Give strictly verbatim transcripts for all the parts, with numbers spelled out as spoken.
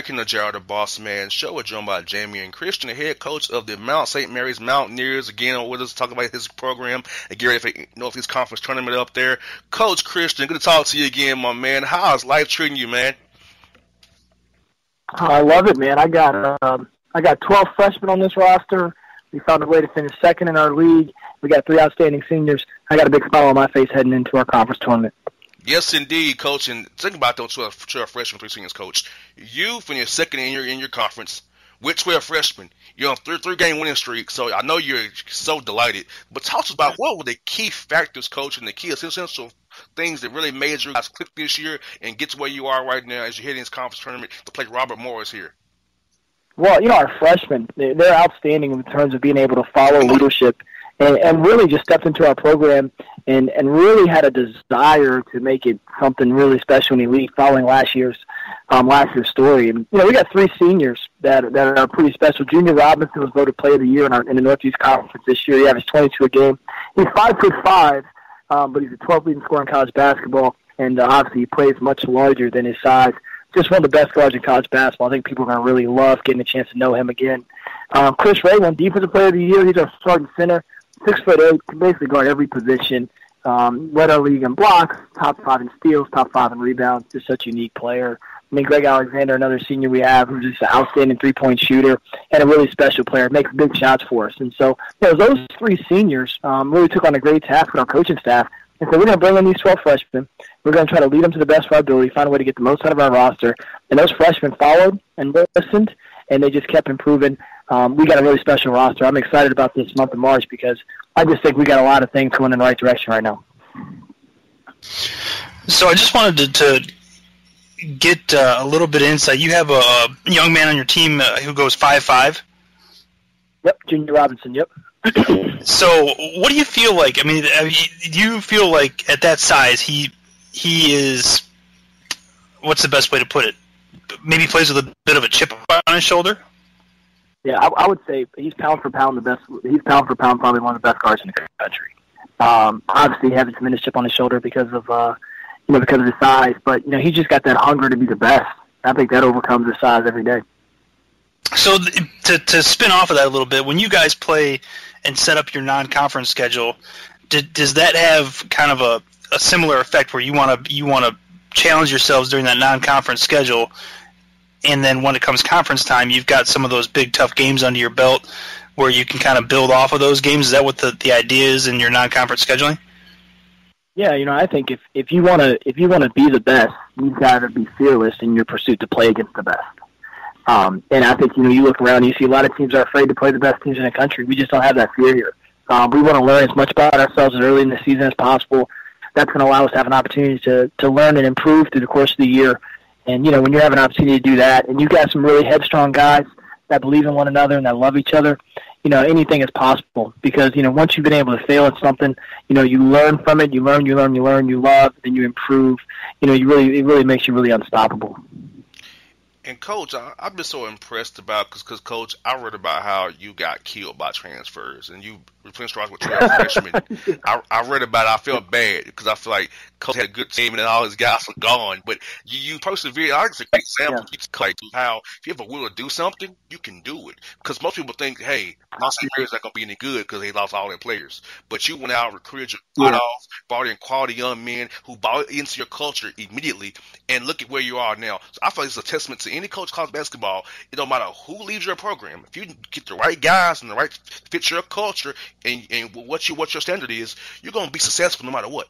back in the jar of the Bossman Show. We're joined by Jamion Christian, the head coach of the Mount Saint Mary's Mountaineers. Again, with us talking about his program and get ready for the Northeast Conference tournament up there. Coach Christian, good to talk to you again, my man. How is life treating you, man? I love it, man. I got um, I got twelve freshmen on this roster. We found a way to finish second in our league. We got three outstanding seniors. I got a big smile on my face heading into our conference tournament. Yes, indeed, Coach. And think about those twelve, twelve freshmen, three seniors, Coach. You finished second in your in your conference with twelve freshmen. You're on three three game winning streak, so I know you're so delighted. But talk to us about what were the key factors, Coach, and the key essential things that really made you guys click this year and get to where you are right now as you're heading this conference tournament to play Robert Morris here. Well, you know, our freshmen, they're outstanding in terms of being able to follow leadership and, and really just stepped into our program and, and really had a desire to make it something really special in the elite following last year's um, last year's story. And, you know, we got three seniors that, that are pretty special. Junior Robinson was voted Player of the Year in, our, in the Northeast Conference this year. He averaged twenty-two a game. He's five foot five, um, but he's a twelfth leading scorer in college basketball, and uh, obviously he plays much larger than his size. Just one of the best guards in college basketball. I think people are going to really love getting a chance to know him again. Um, Chris Ray won Defensive Player of the Year. He's our starting center, six foot eight, can basically guard every position. Um, led our league in blocks, top five in steals, top five in rebounds. Just such a unique player. And then Greg Alexander, another senior we have, who's just an outstanding three-point shooter and a really special player, makes big shots for us. And so, you know, those three seniors um, really took on a great task with our coaching staff. And so we're going to bring in these twelve freshmen. We're going to try to lead them to the best of our ability, find a way to get the most out of our roster. And those freshmen followed and listened, and they just kept improving. Um, we got a really special roster. I'm excited about this month of March because I just think we got a lot of things going in the right direction right now. So I just wanted to, to get uh, a little bit of insight. You have a, a young man on your team uh, who goes five five. Yep, Junior Robinson, yep. So what do you feel like? I mean, do you feel like at that size he he is, what's the best way to put it? Maybe plays with a bit of a chip on his shoulder? Yeah, I, I would say he's pound for pound the best. He's pound for pound probably one of the best guards in the country. Um, obviously, he has a tremendous chip on his shoulder because of uh, you know because of his size, but you know he's just got that hunger to be the best. I think that overcomes his size every day. So to to spin off of that a little bit, when you guys play and set up your non-conference schedule, did, does that have kind of a, a similar effect where you want to you want to challenge yourselves during that non-conference schedule, and then when it comes conference time, you've got some of those big tough games under your belt where you can kind of build off of those games? Is that what the, the idea is in your non-conference scheduling? Yeah, you know, I think if, if you want to if you want to be the best, you've got to be fearless in your pursuit to play against the best. Um, and I think, you know, you look around and you see a lot of teams are afraid to play the best teams in the country. We just don't have that fear here. Um, we want to learn as much about ourselves as early in the season as possible. That's going to allow us to have an opportunity to, to learn and improve through the course of the year. And, you know, when you have an opportunity to do that, and you've got some really headstrong guys that believe in one another and that love each other, you know, anything is possible. Because, you know, once you've been able to fail at something, you know, you learn from it, you learn, you learn, you learn, you love, then you improve. You know, you really, it really makes you really unstoppable. And, Coach, I, I've been so impressed about, because, Coach, I read about how you got killed by transfers, and you replaced strikes with twelve freshmen. I, I read about it. I felt bad, because I feel like Coach had a good team, and then all his guys were gone. But you, you persevered. I think it's a great example yeah. like how if you have a will to do something, you can do it. Because most people think, hey, Mount Saint Mary's not going to be any good because they lost all their players. But you went out, recruited your butt yeah. off, brought in quality young men who bought into your culture immediately, and look at where you are now. So I feel like it's a testament to any coach college basketball. It don't matter who leaves your program. If you get the right guys and the right fit your culture and, and what you what your standard is, you're going to be successful no matter what.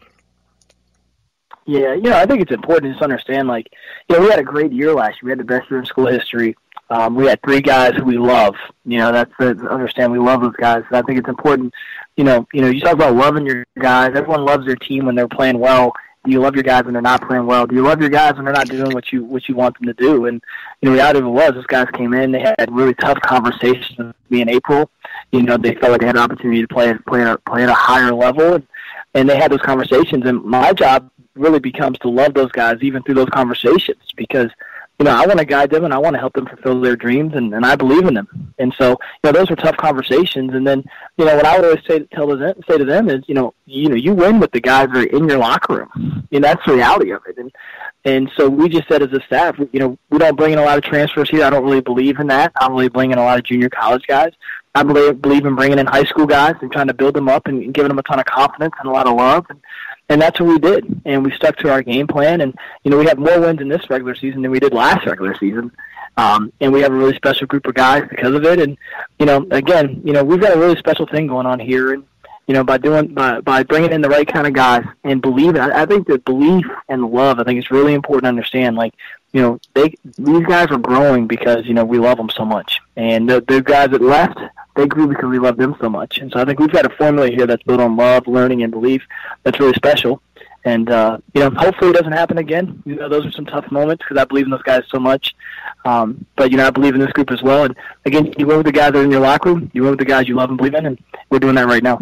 Yeah, you know, I think it's important to just understand, like, you know, we had a great year last year. We had the best year in school history. Um, we had three guys who we love. You know, that's the understand we love those guys. And I think it's important, you know, you know, you talk about loving your guys. Everyone loves their team when they're playing well. Do you love your guys when they're not playing well? Do you love your guys when they're not doing what you what you want them to do? And you know, the reality of it was, those guys came in. They had really tough conversations with me in April. You know, they felt like they had an opportunity to play play at a, play at a higher level, and, and they had those conversations. And my job really becomes to love those guys even through those conversations, because you know, I want to guide them and I want to help them fulfill their dreams, and, and I believe in them. And so, you know, those were tough conversations. And then, you know, what I would always say, tell them, say to them is, you know, you know, you win with the guys that are in your locker room. You know, that's the reality of it. And and so we just said as a staff, you know, we don't bring in a lot of transfers here. I don't really believe in that. I don't really bring in a lot of junior college guys. I believe, believe in bringing in high school guys and trying to build them up and, and giving them a ton of confidence and a lot of love. And, And that's what we did, and we stuck to our game plan. And, you know, we have more wins in this regular season than we did last regular season. Um, and we have a really special group of guys because of it. And, you know, again, you know, we've got a really special thing going on here. And, you know, by doing by, by bringing in the right kind of guys and believing, I, I think that belief and love, I think it's really important to understand. Like, you know, they these guys are growing because, you know, we love them so much. And the, the guys that left, they grew because we love them so much. And so I think we've got a formula here that's built on love, learning, and belief that's really special. And, uh, you know, hopefully it doesn't happen again. You know, those are some tough moments because I believe in those guys so much. Um, but, you know, I believe in this group as well. And, again, you win with the guys that are in your locker room. You win with the guys you love and believe in, and we're doing that right now.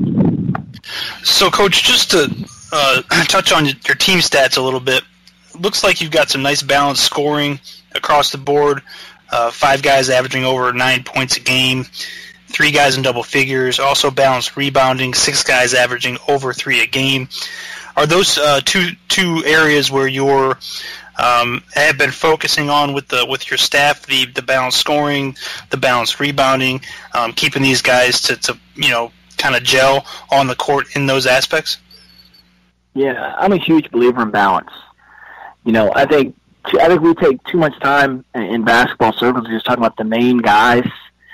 So, Coach, just to uh, touch on your team stats a little bit, looks like you've got some nice balanced scoring across the board, uh, five guys averaging over nine points a game, three guys in double figures, also balanced rebounding, six guys averaging over three a game. Are those uh, two two areas where you're um, have been focusing on with the with your staff, the the balanced scoring, the balanced rebounding, um, keeping these guys to, to you know kind of gel on the court in those aspects? Yeah, I'm a huge believer in balance. You know, I think I think we take too much time in basketball circles just talking about the main guys.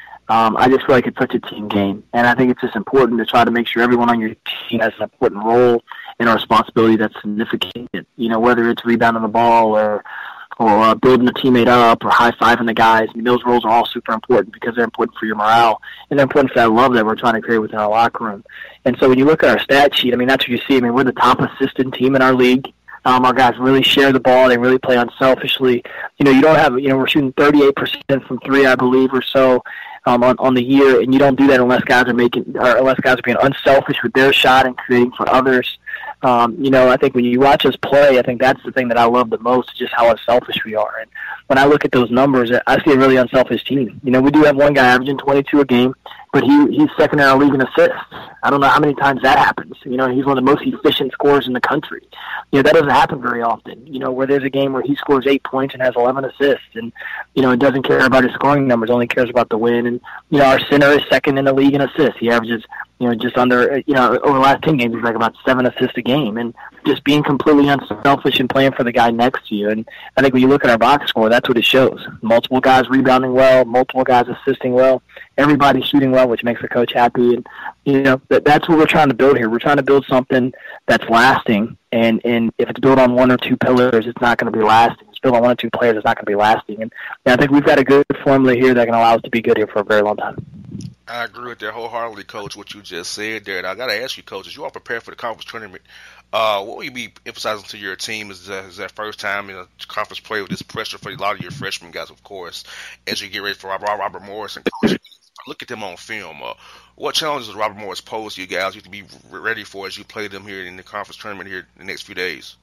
Um, I just feel like it's such a team game, and I think it's just important to try to make sure everyone on your team has an important role and a responsibility that's significant. You know, whether it's rebounding the ball or or uh, building a teammate up or high-fiving the guys. I mean, those roles are all super important because they're important for your morale, and they're important for that love that we're trying to create within our locker room. And so when you look at our stat sheet, I mean, that's what you see. I mean, we're the top assistant team in our league. Um, our guys really share the ball. They really play unselfishly. You know, you don't have, you know, we're shooting thirty-eight percent from three, I believe, or so um, on, on the year, and you don't do that unless guys are making, or unless guys are being unselfish with their shot and creating for others. Um, you know, I think when you watch us play, I think that's the thing that I love the most, just how unselfish we are. And when I look at those numbers, I see a really unselfish team. You know, we do have one guy averaging twenty-two a game, but he he's second in our league in assists. I don't know how many times that happens. You know, he's one of the most efficient scorers in the country. You know, that doesn't happen very often, you know, where there's a game where he scores eight points and has eleven assists and, you know, it doesn't care about his scoring numbers, only cares about the win. And, you know, our center is second in the league in assists. He averages, you know, just under, you know, over the last ten games, he's like about seven assists a game. And just being completely unselfish and playing for the guy next to you. And I think when you look at our box score, that's what it shows. Multiple guys rebounding well, multiple guys assisting well, everybody shooting well, which makes the coach happy. And, you know, that, that's what we're trying to build here. We're trying to build something that's lasting. And, and if it's built on one or two pillars, it's not going to be lasting. If it's built on one or two players, it's not going to be lasting. And, and I think we've got a good formula here that can allow us to be good here for a very long time. I agree with that wholeheartedly, Coach, what you just said there. And I got to ask you, Coach, as you all prepare for the conference tournament, uh, what will you be emphasizing to your team? Is that, is that first time in a conference play with this pressure for a lot of your freshman guys, of course, as you get ready for Robert, Robert Morris and Coach? Look at them on film. Uh, what challenges does Robert Morris pose to you guys you have to be ready for as you play them here in the conference tournament here in the next few days?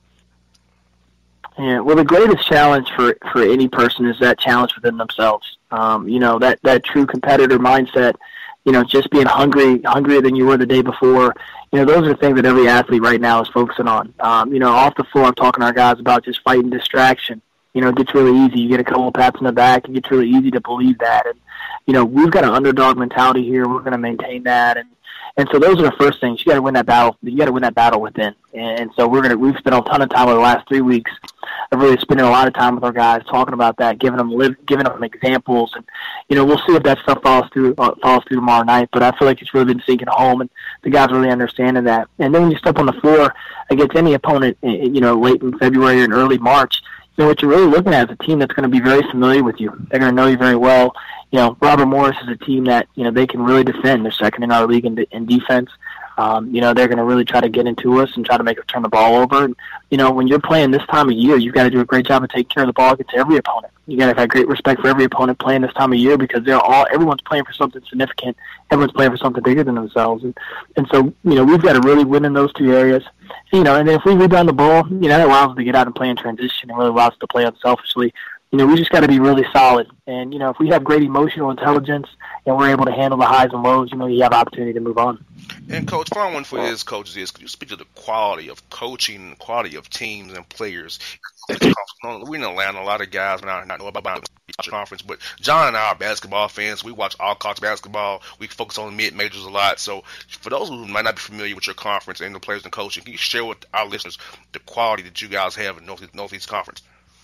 Yeah, well, the greatest challenge for, for any person is that challenge within themselves. Um, you know, that, that true competitor mindset, you know, just being hungry, hungrier than you were the day before. You know, those are things that every athlete right now is focusing on. Um, you know, off the floor, I'm talking to our guys about just fighting distraction. You know, it gets really easy. You get a couple of pats in the back. It gets really easy to believe that. And, you know, we've got an underdog mentality here. We're going to maintain that. And, and so those are the first things. You got to win that battle. You got to win that battle within. And so we're going to, we've spent a ton of time over the last three weeks of really spending a lot of time with our guys talking about that, giving them live, giving them examples. And, you know, we'll see if that stuff follows through, uh, follows through tomorrow night. But I feel like it's really been sinking home, and the guys really understanding that. And then when you step on the floor against any opponent, you know, late in February and early March, you know, what you're really looking at is a team that's going to be very familiar with you. They're going to know you very well. You know, Robert Morris is a team that, you know, they can really defend. They're second in our league in, de- in defense. Um, you know, they're going to really try to get into us and try to make us turn the ball over. And, you know, when you're playing this time of year, you've got to do a great job of taking care of the ball against every opponent. You got to have great respect for every opponent playing this time of year because they're all everyone's playing for something significant. Everyone's playing for something bigger than themselves. And, and so, you know, we've got to really win in those two areas. You know, and then if we rebound the ball, you know, that allows us to get out and play in transition and really allows us to play unselfishly. you know, we just got to be really solid. And, you know, if we have great emotional intelligence and we're able to handle the highs and lows, you know, you have opportunity to move on. And, Coach, final one for this, Coach, is could you speak to the quality of coaching and the quality of teams and players? We in Atlanta, a lot of guys may not know about the conference, but John and I are basketball fans. We watch all college basketball. We focus on mid-majors a lot. So for those who might not be familiar with your conference and the players and coaching, can you share with our listeners the quality that you guys have in Northeast, Northeast Conference?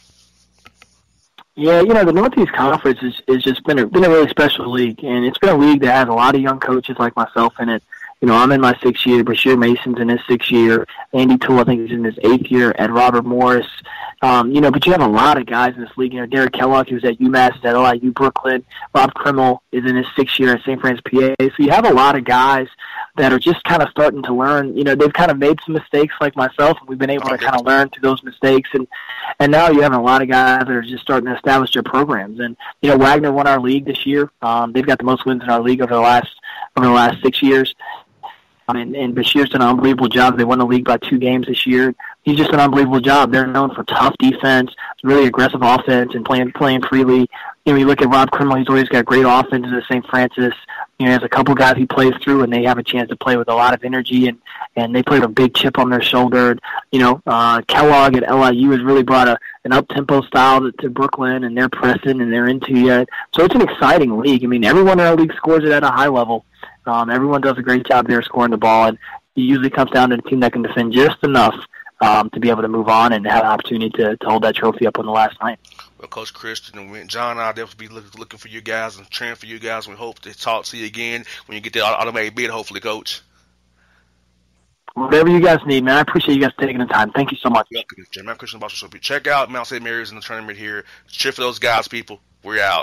Yeah, you know, the Northeast Conference is, is just been a, been a really special league, and it's been a league that has a lot of young coaches like myself in it. You know, I'm in my sixth year. Bashir Mason's in his sixth year. Andy Toole, I think, is in his eighth year. Ed Robert Morris. Um, you know, but you have a lot of guys in this league. You know, Derek Kellogg, who's at UMass, is at L I U Brooklyn. Rob Krimmel is in his sixth year at Saint Francis, P A. So you have a lot of guys that are just kind of starting to learn. You know, they've kind of made some mistakes like myself, and we've been able to kind of learn through those mistakes. And, and now you have a lot of guys that are just starting to establish their programs. And, you know, Wagner won our league this year. Um, they've got the most wins in our league over the last over the last six years. And, and Bashir's done an unbelievable job. They won the league by two games this year. He's just an unbelievable job. They're known for tough defense, really aggressive offense, and playing playing freely. You know, you look at Rob Krimmel, he's always got great offenses at Saint Francis. You know, there's a couple guys he plays through, and they have a chance to play with a lot of energy, and, and they play with a big chip on their shoulder. You know, uh, Kellogg at L I U has really brought a, an up-tempo style to, to Brooklyn, and they're pressing, and they're into it. So it's an exciting league. I mean, everyone in our league scores it at a high level. Um, everyone does a great job there scoring the ball, and it usually comes down to a team that can defend just enough um, to be able to move on and have an opportunity to, to hold that trophy up on the last night. Well, Coach Christian and John and I definitely be look, looking for you guys and cheering for you guys. We hope to talk to you again when you get the automatic bid, hopefully, Coach. Whatever you guys need, man. I appreciate you guys taking the time. Thank you so much. Welcome, Jamion Christian Bossman Show. Check out Mount Saint Mary's in the tournament here. Cheer for those guys, people. We're out.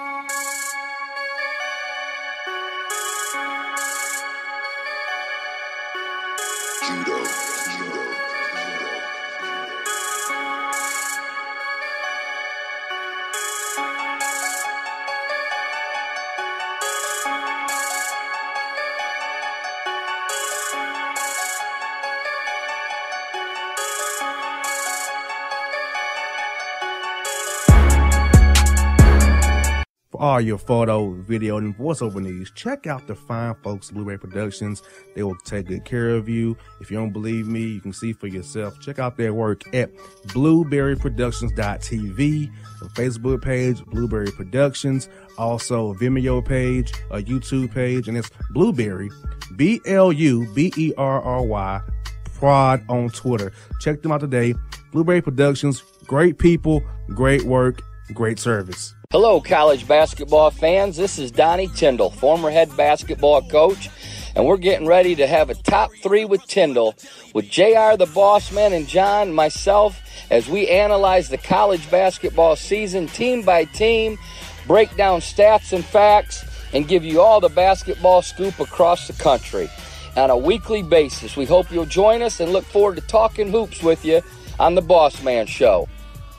Judo, judo. For all your photo, video, and voiceover needs, check out the fine folks at Blueberry Productions. They will take good care of you. If you don't believe me, you can see for yourself. Check out their work at blueberry productions dot t v, the Facebook page, Blueberry Productions, also a Vimeo page, a YouTube page, and it's Blueberry, B L U B E R R Y, Prod on Twitter. Check them out today. Blueberry Productions, great people, great work, great service. Hello, college basketball fans. This is Donnie Tyndall, former head basketball coach, and we're getting ready to have a top three with Tyndall with J R the Bossman and John, myself, as we analyze the college basketball season team by team, break down stats and facts, and give you all the basketball scoop across the country on a weekly basis. We hope you'll join us and look forward to talking hoops with you on the Bossman Show.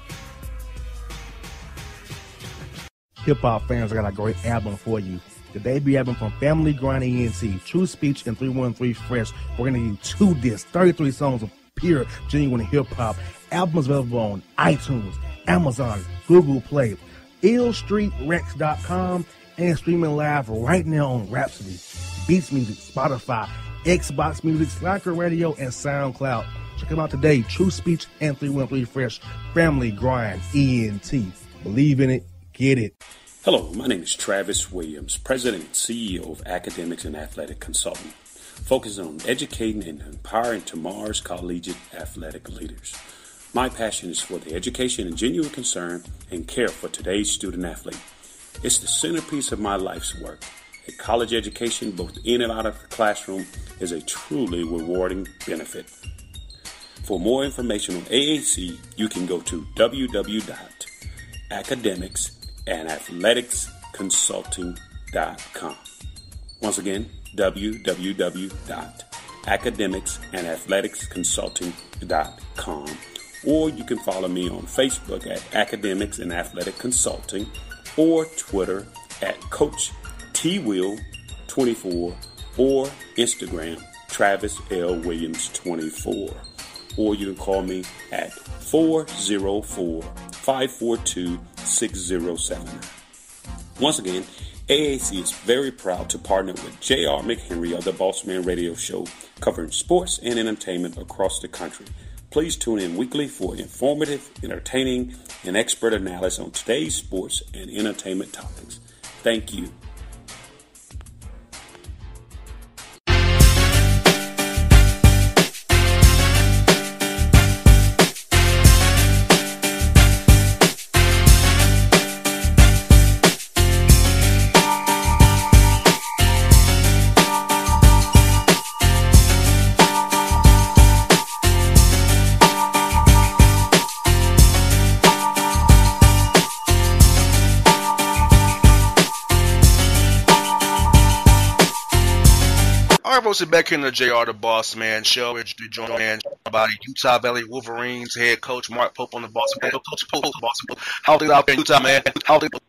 Hip-hop fans, I got a great album for you. The debut album from Family Grind E N T, True Speech and three one three Fresh. We're going to give you two discs, thirty-three songs of pure, genuine hip-hop. Albums available on iTunes, Amazon, Google Play, ill street rex dot com, and streaming live right now on Rhapsody, Beats Music, Spotify, Xbox Music, Slacker Radio, and SoundCloud. Check them out today. True Speech and three one three Fresh. Family Grind E N T. Believe in it. Get it. Hello, my name is Travis Williams, President and C E O of Academics and Athletic Consulting, focusing on educating and empowering tomorrow's collegiate athletic leaders. My passion is for the education and genuine concern and care for today's student athlete. It's the centerpiece of my life's work. A college education, both in and out of the classroom, is a truly rewarding benefit. For more information on A A C, you can go to w w w dot academics and athletics consulting dot com. Once again, w w w dot academics and athletics consulting dot com. Or you can follow me on Facebook at Academics and Athletic Consulting, or Twitter at Coach T Will twenty-four, or Instagram Travis L Williams twenty-four. Or you can call me at four oh four, five four two, six zero seven nine. Once again, A A C is very proud to partner with J R McHenry of the Bossman Radio Show, covering sports and entertainment across the country. Please tune in weekly for informative, entertaining, and expert analysis on today's sports and entertainment topics. Thank you. Hosted back here in the J R the Bossman Show. We're joined by Utah Valley Wolverines head coach Mark Pope on the Bossman Show. Coach Pope, Bossman. How's it out there in Utah, man? How's it?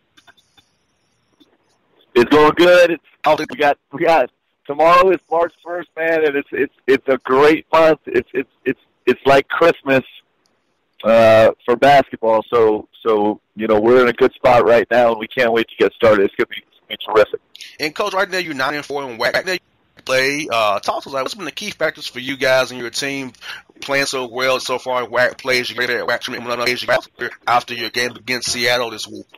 It's going good. It's how's it? We got we got tomorrow is March first, man, and it's it's it's a great month. It's it's it's it's like Christmas uh, for basketball. So so you know we're in a good spot right now, and we can't wait to get started. It's gonna be, it's gonna be terrific. And coach, right now you're nine and four in W A C. Right now play. Uh, talk to us, like, what's been the key factors for you guys and your team playing so well so far? W A C plays you get at W A C after your game against Seattle this week.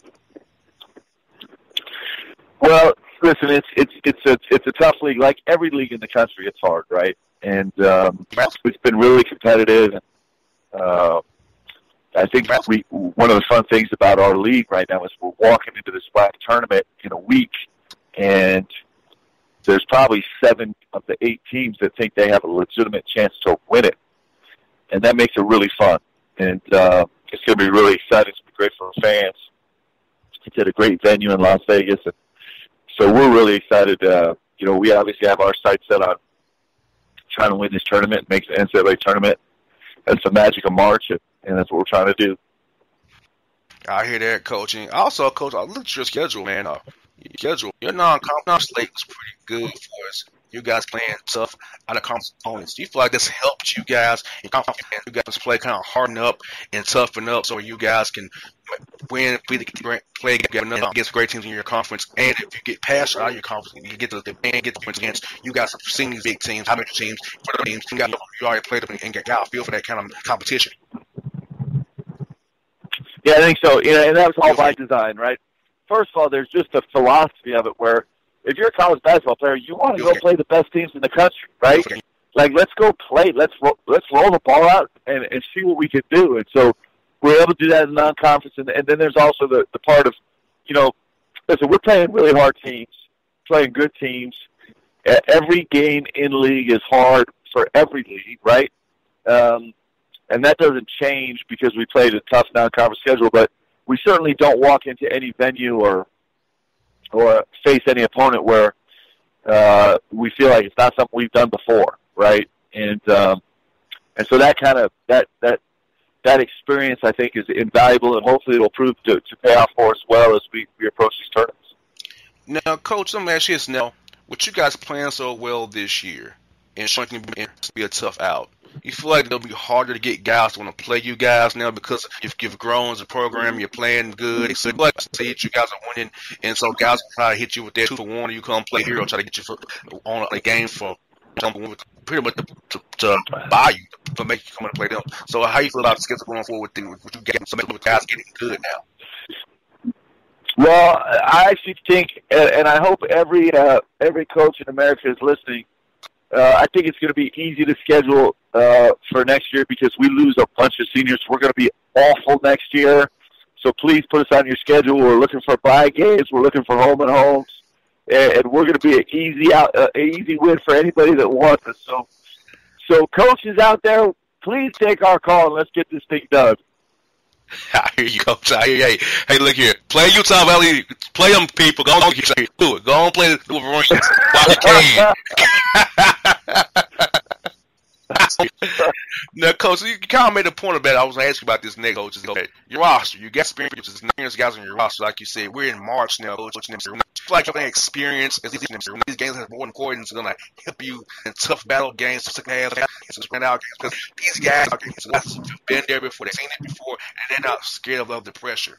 Well, listen, it's it's it's a it's a tough league. Like every league in the country, it's hard, right? And um, it's been really competitive. Uh, I think we one of the fun things about our league right now is we're walking into this W A C tournament in a week, and there's probably seven of the eight teams that think they have a legitimate chance to win it. And that makes it really fun. And uh, it's going to be really exciting. It's going to be great for the fans. It's at a great venue in Las Vegas. And so we're really excited. Uh, you know, we obviously have our sights set on trying to win this tournament, make the N C double A tournament. That's the magic of March, and, and that's what we're trying to do. I hear that, Coach. And also, Coach, I looked at your schedule, man. Uh, your schedule, your non-conference slate is pretty good for us. You guys playing tough out of conference opponents. Do you feel like this helped you guys? You guys play kind of harden up and toughen up so you guys can win, play against great teams in your conference. And if you get past out of your conference, you get to the and get the points against. You guys have seen these big teams, how many teams, what teams you, got, you already played them and got a feel for that kind of competition. Yeah, I think so. You know, and that was all by design, right? First of all, there's just a philosophy of it where if you're a college basketball player, you want to go play the best teams in the country, right? Like, let's go play. Let's ro- let's roll the ball out and, and see what we can do. And so we're able to do that in non-conference. And, and then there's also the, the part of, you know, listen, we're playing really hard teams, playing good teams. Every game in league is hard for every league, right? Um, and that doesn't change because we played a tough non-conference schedule, but we certainly don't walk into any venue or or face any opponent where uh, we feel like it's not something we've done before, right? And um, and so that kind of that that that experience, I think, is invaluable, and hopefully it will prove to, to pay off for us well as we, we approach these tournaments. Now, Coach, let me ask you this now: with you guys playing so well this year, and showing to be a tough out, you feel like it'll be harder to get guys to want to play you guys now because you've, you've grown as a program, you're playing good, so like see you guys are winning, and so guys will try to hit you with that two for one, or you come play here or try to get you for, on a game for pretty much to, to, to buy you, to make you come and play them. So how you feel about the schedule going forward with, the, with you guys, with guys getting good now? Well, I actually think, and I hope every uh, every coach in America is listening. Uh, I think it's going to be easy to schedule uh, for next year because we lose a bunch of seniors. We're going to be awful next year. So please put us on your schedule. We're looking for bye games. We're looking for home and homes. And, and we're going to be an easy out, uh, an easy win for anybody that wants us. So, so coaches out there, please take our call and let's get this thing done. I hear you, Coach. I hear you. Hey, hey, look here. Play Utah Valley. Play them people. Go on, do it. Go on, play the Wolverines while you can. Now, Coach, you kind of made a point about it. I was going to ask you about this next, Coach. Okay, your roster. You got experience. There's nine guys on your roster, like you said. We're in March now, Coach. I feel like you're experience. These games have more importance. It's going to help you in tough battle games, second half, right now because these guys have been there before, they've seen it before, and they're not scared of the pressure.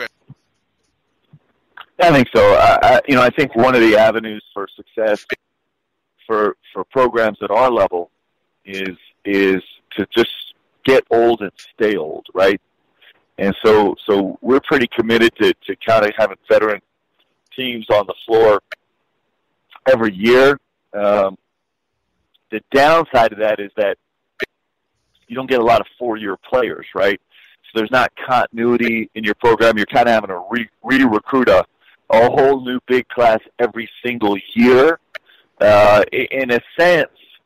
I think so. I, I, you know, I think one of the avenues for success for for programs at our level is is to just get old and stay old, right? And so so we're pretty committed to, to kind of having veteran teams on the floor every year. Um, the downside of that is that you don't get a lot of four-year players, right? So there's not continuity in your program. You're kind of having to re- re-recruit a, a whole new big class every single year. Uh, in a sense,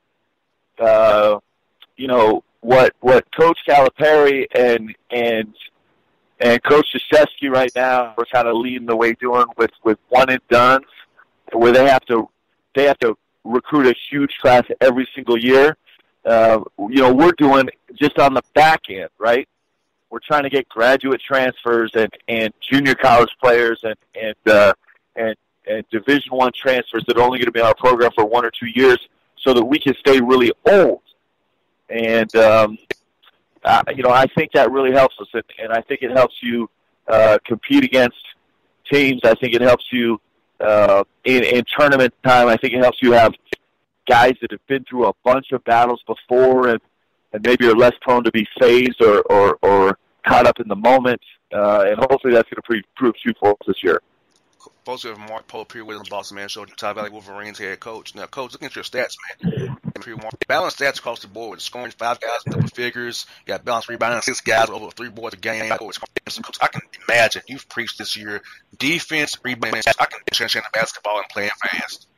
uh, you know, what what Coach Calipari and and and Coach Krzyzewski right now are kind of leading the way doing with, with one and done, where they have to they have to recruit a huge class every single year. Uh, you know, we're doing just on the back end, right? We're trying to get graduate transfers and, and junior college players and and uh, and and Division One transfers that are only going to be in our program for one or two years, so that we can stay really old. And um, uh, you know, I think that really helps us, and, and I think it helps you uh, compete against teams. I think it helps you uh, in, in tournament time. I think it helps you have guys that have been through a bunch of battles before, and, and maybe are less prone to be phased or, or, or caught up in the moment. Uh, and hopefully that's going to prove true for us this year. Folks, we have Mark Pope here with the Bossman Show, Utah Valley Wolverines head coach. Now, Coach, looking at your stats, man. Balanced stats across the board. Scoring five guys in double figures. You got balanced rebounding, six guys over three boards a game. Coach, I can imagine you've preached this year defense, rebounding. I can change basketball and playing fast.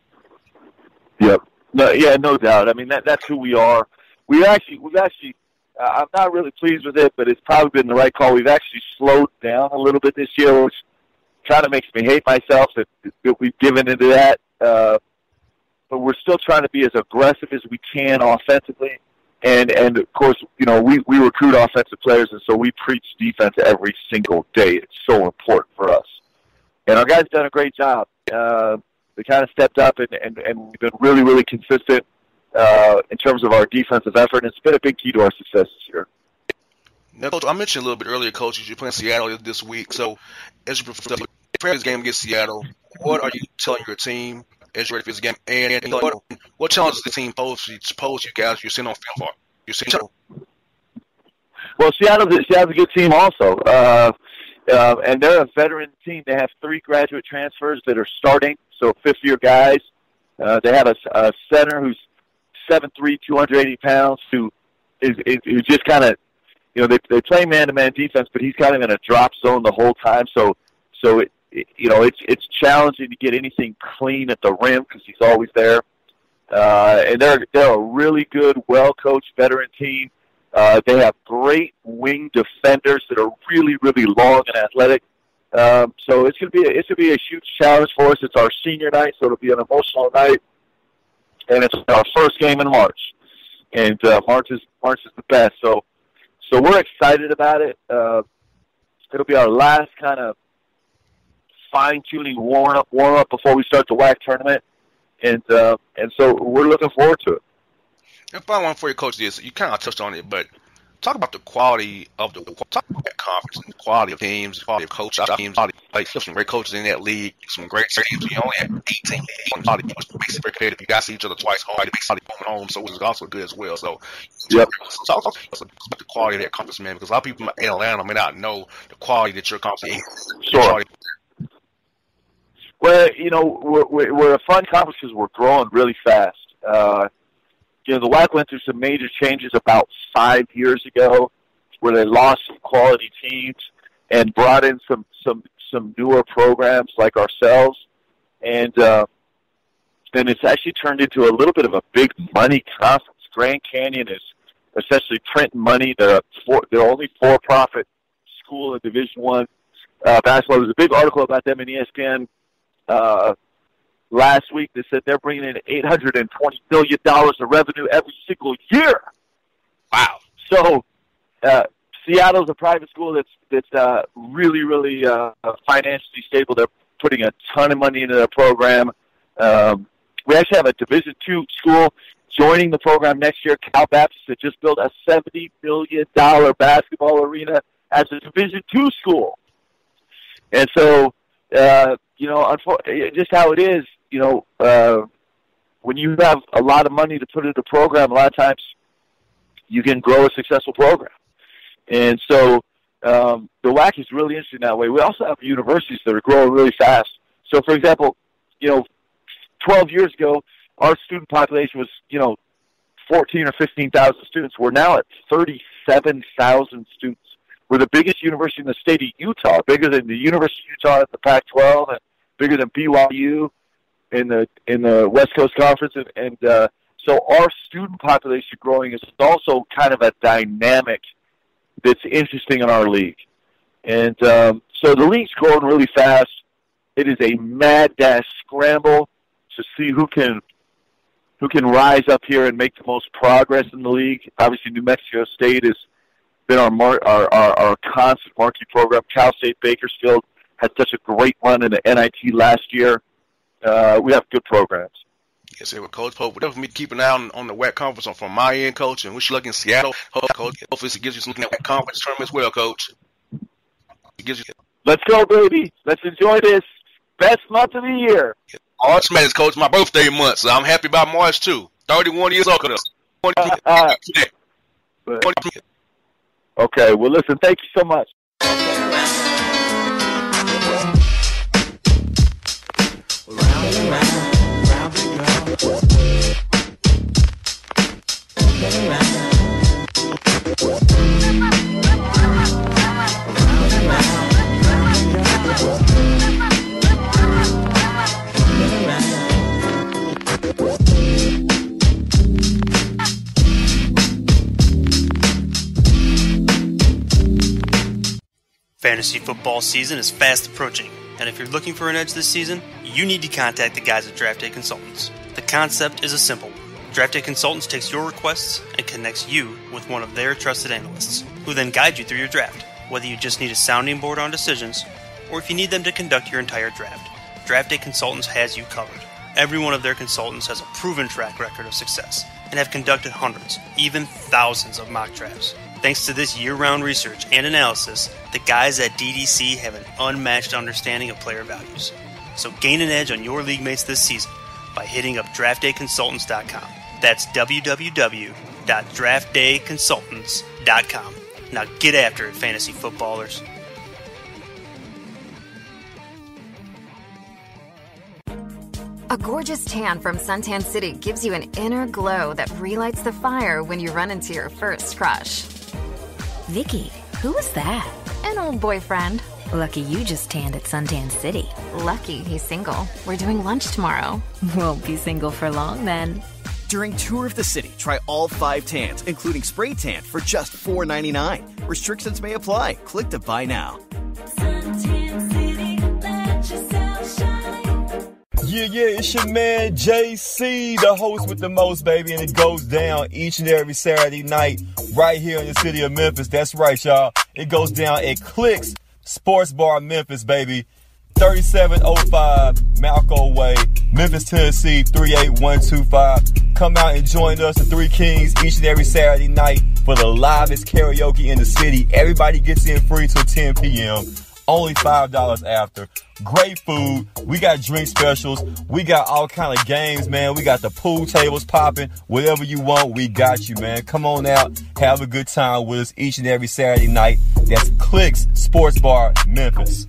Yep. No, yeah, no doubt. I mean, that that's who we are. We actually, we've actually. Uh, I'm not really pleased with it, but it's probably been the right call. We've actually slowed down a little bit this year, which kind of makes me hate myself that, that we've given into that. Uh, but we're still trying to be as aggressive as we can offensively. And, and of course, you know, we, we recruit offensive players, and so we preach defense every single day. It's so important for us. And our guys done a great job. Uh, they kind of stepped up, and, and, and we've been really, really consistent uh, in terms of our defensive effort. And it's been a big key to our success this year. Now, Coach, I mentioned a little bit earlier, Coach, you're playing Seattle this week. So, as you prepare for this game against Seattle, what are you telling your team as you're ready for this game? And, and what, what challenges the team pose, pose you guys you're sitting on film for? You're sitting Well, Seattle's, Seattle's a good team also. Uh, uh, and they're a veteran team. They have three graduate transfers that are starting, so fifth-year guys. Uh, they have a, a center who's seven three, two hundred eighty pounds, who is, is who just kind of, you know, they they play man-to-man defense, but he's kind of in a drop zone the whole time. So, so it, it you know, it's it's challenging to get anything clean at the rim because he's always there. Uh, and they're they're a really good, well-coached veteran team. Uh, they have great wing defenders that are really, really long and athletic. Um, so it's gonna be a, it's gonna be a huge challenge for us. It's our senior night, so it'll be an emotional night, and it's our first game in March. And uh, March is March is the best. So. So we're excited about it. Uh, it'll be our last kind of fine-tuning warm-up warm-up before we start the W A C tournament, and uh, and so we're looking forward to it. And final one for you, Coach, is you kind of touched on it, but talk about the quality of the talk about that conference, and the quality of teams, the quality of coaches, teams, like some great coaches in that league, some great teams. You only have eighteen, eighteen quality teams, basically competitive. You guys see each other twice hard, it makes it going home, so which is also good as well. So, yep. So talk about the quality of that conference, man, because a lot of people in Atlanta may not know the quality that your conference is. Sure. Well, you know, we're, we're a fun conference because we're growing really fast. Uh, You know, the W A C went through some major changes about five years ago where they lost some quality teams and brought in some, some, some newer programs like ourselves. And, uh, and it's actually turned into a little bit of a big money conference. Grand Canyon is essentially printing money. They're, a for, they're only for-profit school in Division One uh, basketball. There was a big article about them in E S P N uh last week that said they're bringing in eight hundred twenty million dollars of revenue every single year. Wow. So uh, Seattle's a private school that's that's uh, really, really uh, financially stable. They're putting a ton of money into their program. Um, we actually have a Division two school, joining the program next year. Cal Baptist had just built a seventy million dollars basketball arena as a Division two school. And so, uh, you know, just how it is, you know, uh, when you have a lot of money to put into a program, a lot of times you can grow a successful program. And so um, the W A C is really interesting that way. We also have universities that are growing really fast. So, for example, you know, twelve years ago, our student population was, you know, fourteen or fifteen thousand students. We're now at thirty-seven thousand students. We're the biggest university in the state of Utah, bigger than the University of Utah in the Pac twelve, and bigger than B Y U in the in the West Coast Conference. And, and uh, so our student population growing is also kind of a dynamic that's interesting in our league. And um, so the league's growing really fast. It is a mad dash scramble to see who can who can rise up here and make the most progress in the league. Obviously, New Mexico State has been our mar- our, our, our constant marquee program. Cal State Bakersfield had such a great run in the N I T last year. Uh, we have good programs. Yes, sir. With Coach Pope, whatever for me to keep an eye on, on the W A C conference on, from my end, Coach, and wish you luck in Seattle. Coach, hopefully it gives you something in that conference tournament as well, Coach. It gives you. Let's go, baby. Let's enjoy this best month of the year. March Madness, Coach, my birthday month, so I'm happy about March too. thirty-one years old. Uh, uh, okay, well, listen, thank you so much. Round and round, round and round. Round and round. Fantasy football season is fast approaching, and if you're looking for an edge this season, you need to contact the guys at Draft Day Consultants. The concept is a simple one. Draft Day Consultants takes your requests and connects you with one of their trusted analysts, who then guide you through your draft, whether you just need a sounding board on decisions, or if you need them to conduct your entire draft. Draft Day Consultants has you covered. Every one of their consultants has a proven track record of success, and have conducted hundreds, even thousands of mock drafts. Thanks to this year-round research and analysis, the guys at D D C have an unmatched understanding of player values. So gain an edge on your league mates this season by hitting up draft day consultants dot com. That's w w w dot draft day consultants dot com. Now get after it, fantasy footballers. A gorgeous tan from Suntan City gives you an inner glow that relights the fire when you run into your first crush. Vicky, who was that? An old boyfriend. Lucky you just tanned at Suntan City. Lucky he's single. We're doing lunch tomorrow. Won't be single for long then. During Tour of the City, try all five tans, including spray tan, for just four ninety-nine. Restrictions may apply. Click to buy now. Suntan City, let yourself shine. Yeah, yeah, it's your man J C, the host with the most, baby, and it goes down each and every Saturday night right here in the city of Memphis. That's right, y'all. It goes down at Clicks Sports Bar Memphis, baby. thirty-seven oh five Malco Way, Memphis, Tennessee, three eight one two five. Come out and join us, the Three Kings, each and every Saturday night for the livest karaoke in the city. Everybody gets in free till ten p.m. Only five dollars after. Great food. We got drink specials. We got all kind of games, man. We got the pool tables popping. Whatever you want, we got you, man. Come on out. Have a good time with us each and every Saturday night. That's Clicks Sports Bar, Memphis.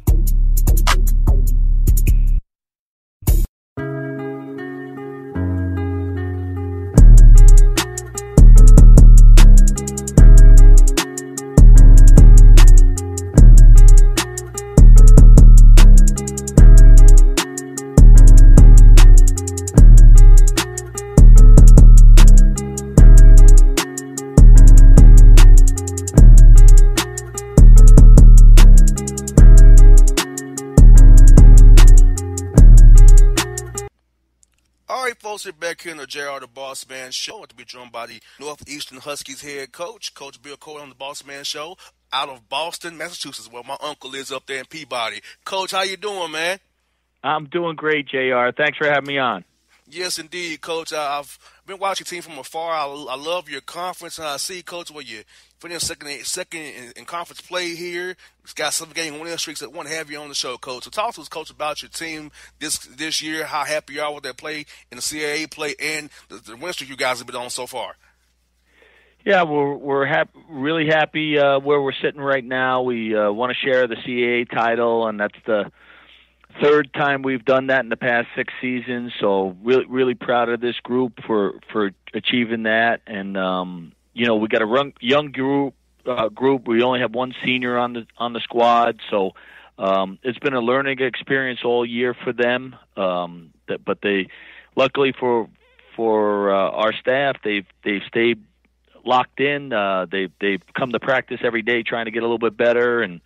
Folks, we're back here in the J R the Bossman Show, to be joined by the Northeastern Huskies head coach, Coach Bill Coen on the Bossman Show, out of Boston, Massachusetts, where my uncle is up there in Peabody. Coach, how you doing, man? I'm doing great, J R. Thanks for having me on. Yes, indeed, Coach. I- I've been watching your team from afar. I, I love your conference, and I see, Coach, where you finished second, second in, in conference play here. It's got seven game winning streaks. I want to have you on the show, Coach. So talk to us, Coach, about your team this this year, how happy you are with their play in the C A A play, and the, the winning streak you guys have been on so far. Yeah, we're we're hap- really happy uh, where we're sitting right now. We uh, want to share the C A A title, and that's the third time we've done that in the past six seasons. So really, really proud of this group for for achieving that. And um, you know, we got a run, young group. Uh, group. We only have one senior on the on the squad, so um, it's been a learning experience all year for them. Um, that, but they, luckily for for uh, our staff, they've they've stayed locked in. Uh, they they've come to practice every day, trying to get a little bit better, and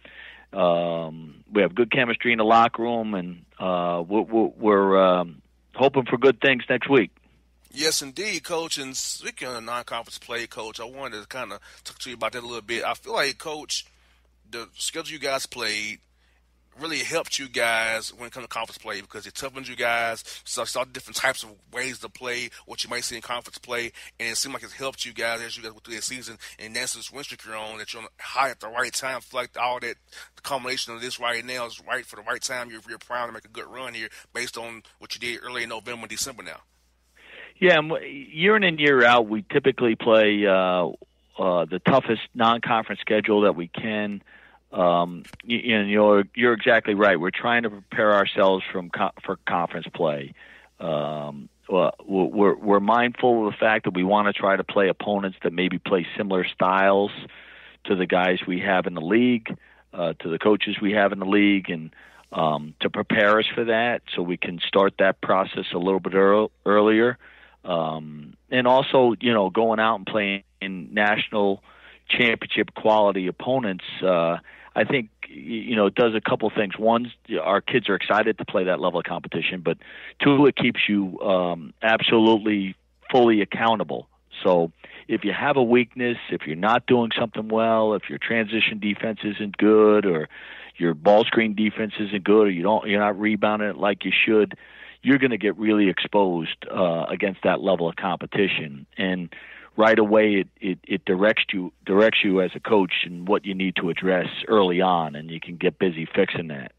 um, we have good chemistry in the locker room, and uh, we're, we're um, hoping for good things next week. Yes, indeed, Coach. And speaking of non-conference play, Coach, I wanted to kind of talk to you about that a little bit. I feel like, Coach, the schedule you guys played really helped you guys when it comes to conference play because it toughened you guys. So saw different types of ways to play, what you might see in conference play, and it seemed like it's helped you guys as you guys go through the season. And that's this win streak you're on, that you're on high at the right time. I feel like all that, the combination of this right now is right for the right time. You're, you're proud to make a good run here based on what you did early in November and December now. Yeah, year in and year out, we typically play uh, uh, the toughest non-conference schedule that we can. Um, you, you know, you're, you're exactly right. We're trying to prepare ourselves from co- for conference play. Um, well, we're, we're mindful of the fact that we want to try to play opponents that maybe play similar styles to the guys we have in the league, uh, to the coaches we have in the league, and um, to prepare us for that so we can start that process a little bit earl- earlier. Um, and also, you know, going out and playing in national championship quality opponents, uh, I think, you know, it does a couple things. One, our kids are excited to play that level of competition, but two, it keeps you um, absolutely fully accountable. So if you have a weakness, if you're not doing something well, if your transition defense isn't good, or your ball screen defense isn't good, or you don't, you're not rebounding it like you should, you're going to get really exposed uh, against that level of competition. And right away, it, it, it directs you directs you as a coach in what you need to address early on, and you can get busy fixing that.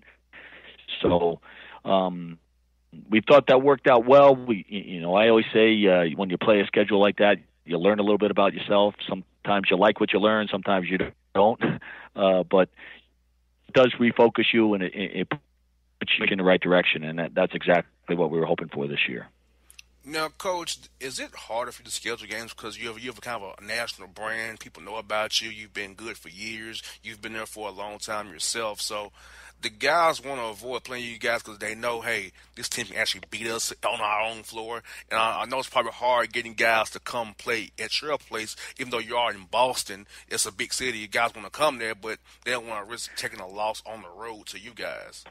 So um, we thought that worked out well. We, you know, I always say uh, when you play a schedule like that, you learn a little bit about yourself. Sometimes you like what you learn, sometimes you don't. Uh, but it does refocus you, and it, it puts you in the right direction, and that, that's exactly what we were hoping for this year. Now, Coach, is it harder for you to schedule games because you have you have a kind of a national brand? People know about you. You've been good for years. You've been there for a long time yourself. So the guys want to avoid playing you guys because they know, hey, this team can actually beat us on our own floor. And I, I know it's probably hard getting guys to come play at your place, even though you are in Boston. It's a big city. You guys want to come there, but they don't want to risk taking a loss on the road to you guys.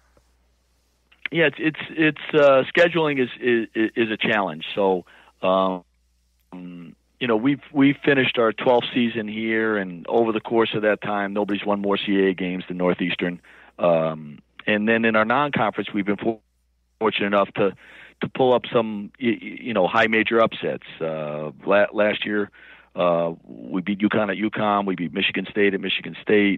Yeah, it's it's, it's uh, scheduling is, is is a challenge. So, um, you know, we've we've finished our twelfth season here, and over the course of that time, nobody's won more C A A games than Northeastern. Um, and then in our non-conference, we've been fortunate enough to to pull up some you, you know high major upsets. Uh, la- last year, uh, we beat UConn at UConn. We beat Michigan State at Michigan State.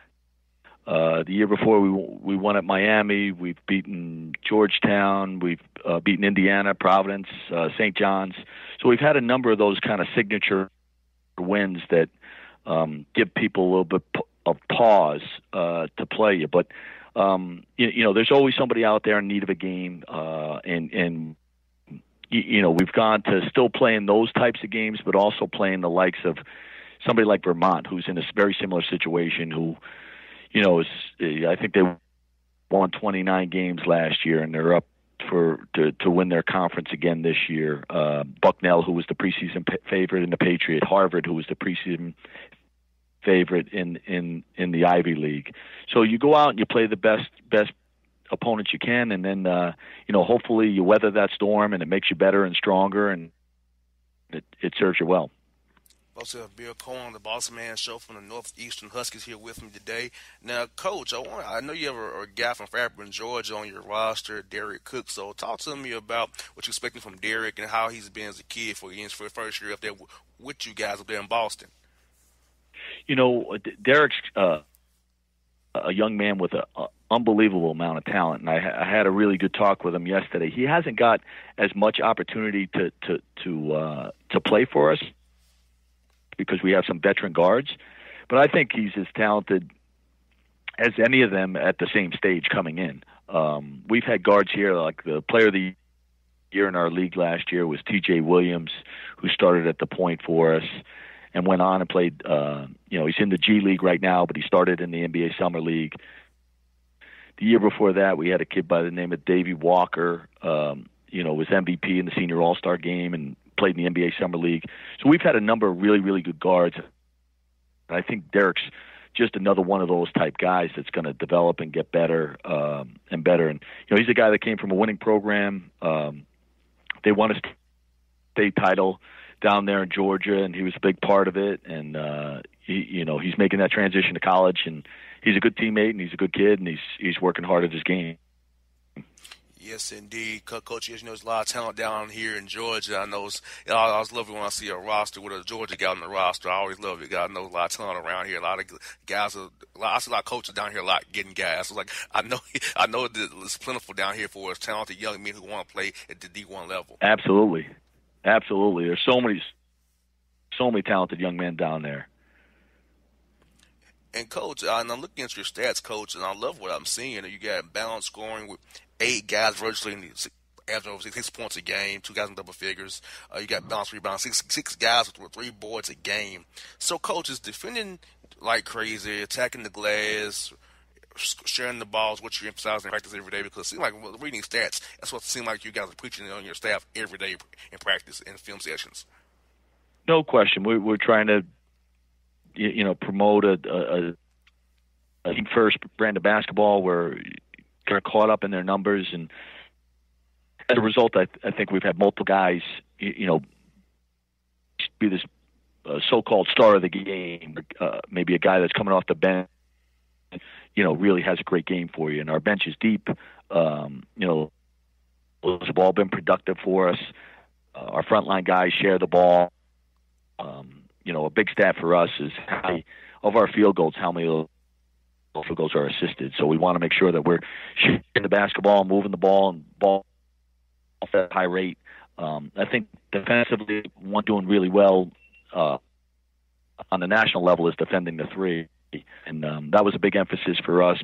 Uh, the year before, we we won at Miami. We've beaten Georgetown. We've uh, beaten Indiana, Providence, uh, Saint John's. So we've had a number of those kind of signature wins that um, give people a little bit of pause uh, to play you. But um, you, you know, there's always somebody out there in need of a game, uh, and and you, you know, we've gone to still playing those types of games, but also playing the likes of somebody like Vermont, who's in a very similar situation, who. You know, I think they won twenty-nine games last year, and they're up for to, to win their conference again this year. Uh, Bucknell, who was the preseason p- favorite in the Patriot, Harvard, who was the preseason favorite in, in, in the Ivy League. So you go out and you play the best best opponents you can, and then uh, you know hopefully you weather that storm, and it makes you better and stronger, and it, it serves you well. Also have Bill Coen on the Bossman Show from the Northeastern Huskies here with me today. Now, Coach, I, want, I know you have a, a guy from Fairburn, Georgia on your roster, Derek Cook. So talk to me about what you're expecting from Derek and how he's been as a kid for you for the first year up there with you guys up there in Boston. You know, Derek's uh, a young man with an unbelievable amount of talent, and I, I had a really good talk with him yesterday. He hasn't got as much opportunity to to to uh, to play for us because we have some veteran guards, but I think he's as talented as any of them at the same stage coming in. Um, we've had guards here, like the player of the year in our league last year was T J Williams, who started at the point for us and went on and played, uh, you know, he's in the G League right now, but he started in the N B A Summer League. The year before that, we had a kid by the name of Davey Walker, um, you know, was M V P in the Senior All-Star Game and played in the N B A Summer League. So we've had a number of really, really good guards. And I think Derek's just another one of those type guys that's going to develop and get better um, and better. And, you know, he's a guy that came from a winning program. Um, they won a state title down there in Georgia, and he was a big part of it. And, uh, he, you know, he's making that transition to college, and he's a good teammate, and he's a good kid, and he's he's working hard at his game. Yes, indeed. Coach, you know, there's a lot of talent down here in Georgia. I know it's, I always love it when I see a roster with a Georgia guy on the roster. I always love it. I know a lot of talent around here. A lot of guys, are, a lot, I see a lot of coaches down here a lot getting guys. So like, I know I know that it's plentiful down here for us talented young men who want to play at the D one level. Absolutely. Absolutely. There's so many, so many talented young men down there. And, Coach, uh, and I'm looking at your stats, Coach, and I love what I'm seeing. You got balanced scoring with eight guys virtually averaging over six points a game, two guys in double figures. Uh, you got balanced rebounds, six six guys with three boards a game. So, Coach, is defending like crazy, attacking the glass, sharing the balls, what you're emphasizing in practice every day? Because it seems like reading stats, that's what it seems like you guys are preaching on your staff every day in practice and film sessions. No question. We're, we're trying to, you know, promote a, a, a team first brand of basketball where they're caught up in their numbers, and as a result, I, I think we've had multiple guys, you, you know, be this uh, so-called star of the game, uh, maybe a guy that's coming off the bench, you know, really has a great game for you. And our bench is deep. Um, you know, those have all been productive for us. Uh, our frontline guys share the ball. Um, you know, a big stat for us is how many of our field goals, how many field goals are assisted. So we want to make sure that we're shooting the basketball, moving the ball, and ball off at a high rate. Um, I think defensively, one doing really well uh, on the national level is defending the three, and um, that was a big emphasis for us.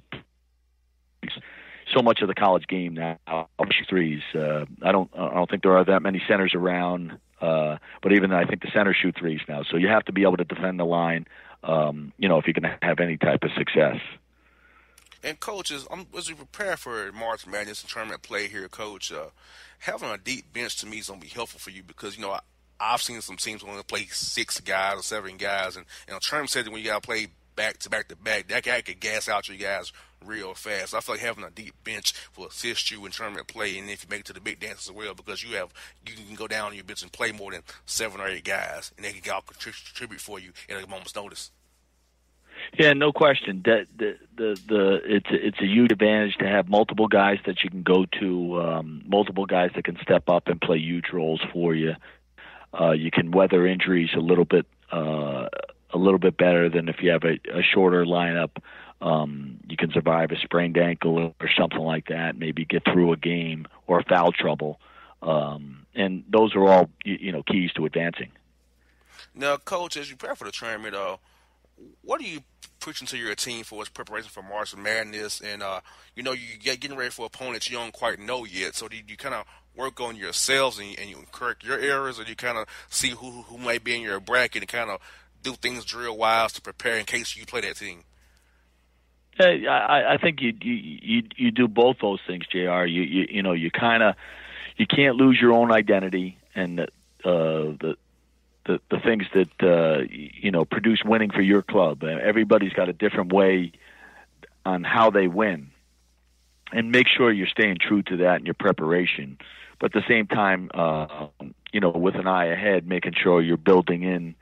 So much of the college game now, shoot threes. Uh, I don't, I don't think there are that many centers around. Uh, but even I think the centers shoot threes now. So you have to be able to defend the line, um, you know, if you're going to have any type of success. And, coaches, um, as we prepare for March Madness and tournament play here, Coach, uh, having a deep bench to me is going to be helpful for you because, you know, I, I've seen some teams only play six guys or seven guys. And, and a tournament setting when you got to play back to back to back, that guy could gas out your guys real fast. I feel like having a deep bench will assist you in tournament play, and if you make it to the big dance as well, because you have you can go down on your bench and play more than seven or eight guys, and they can all contribute for you at a moment's notice. Yeah, no question. That the the the it's a, it's a huge advantage to have multiple guys that you can go to, um, multiple guys that can step up and play huge roles for you. Uh, you can weather injuries a little bit uh, a little bit better than if you have a, a shorter lineup. Um, you can survive a sprained ankle or something like that, maybe get through a game or foul trouble. Um, and those are all, you, you know, keys to advancing. Now, Coach, as you prepare for the tournament, uh, what are you preaching to your team for its preparation for March Madness? And, uh, you know, you're getting ready for opponents you don't quite know yet. So do you, you kind of work on yourselves and, and you correct your errors, or do you kind of see who, who might be in your bracket and kind of do things drill-wise to prepare in case you play that team? Hey, I, I think you, you you you do both those things, J R. You you, you know you kind of you can't lose your own identity and uh, the the the things that uh, you know produce winning for your club. Everybody's got a different way on how they win, and make sure you're staying true to that in your preparation. But at the same time, uh, you know, with an eye ahead, making sure you're building in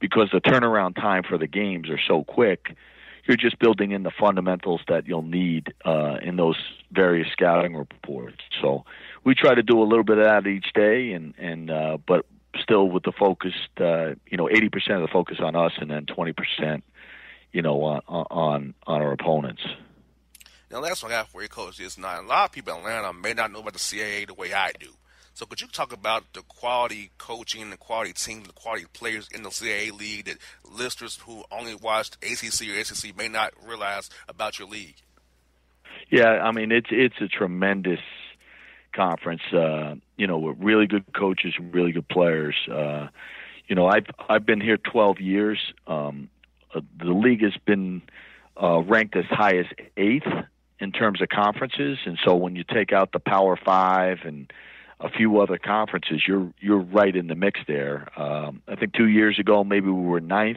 because the turnaround time for the games are so quick, you're just building in the fundamentals that you'll need uh, in those various scouting reports. So we try to do a little bit of that each day, and and uh, but still with the focus, uh, you know, eighty percent of the focus on us, and then twenty percent, you know, on on on our opponents. Now, last one I got for you, Coach, is now a lot of people in Atlanta may not know about the C A A the way I do. So could you talk about the quality coaching, the quality team, the quality players in the C A A league that listeners who only watched A C C or S E C may not realize about your league? Yeah, I mean, it's it's a tremendous conference, uh, you know, with really good coaches and really good players. Uh, you know, I've, I've been here twelve years. Um, uh, the league has been uh, ranked as high as eighth in terms of conferences. And so when you take out the Power Five and a few other conferences, you're you're right in the mix there. Um, I think two years ago maybe we were ninth.